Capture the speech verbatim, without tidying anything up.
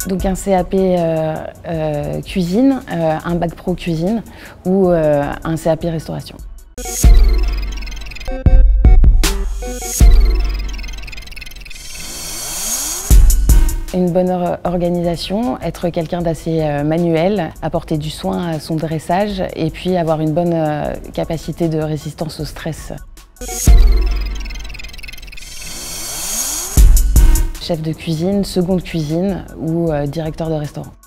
Donc un C A P euh, euh, cuisine, euh, un bac pro cuisine ou euh, un C A P restauration. Une bonne organisation, être quelqu'un d'assez manuel, apporter du soin à son dressage et puis avoir une bonne capacité de résistance au stress. Chef de cuisine, seconde cuisine ou directeur de restaurant.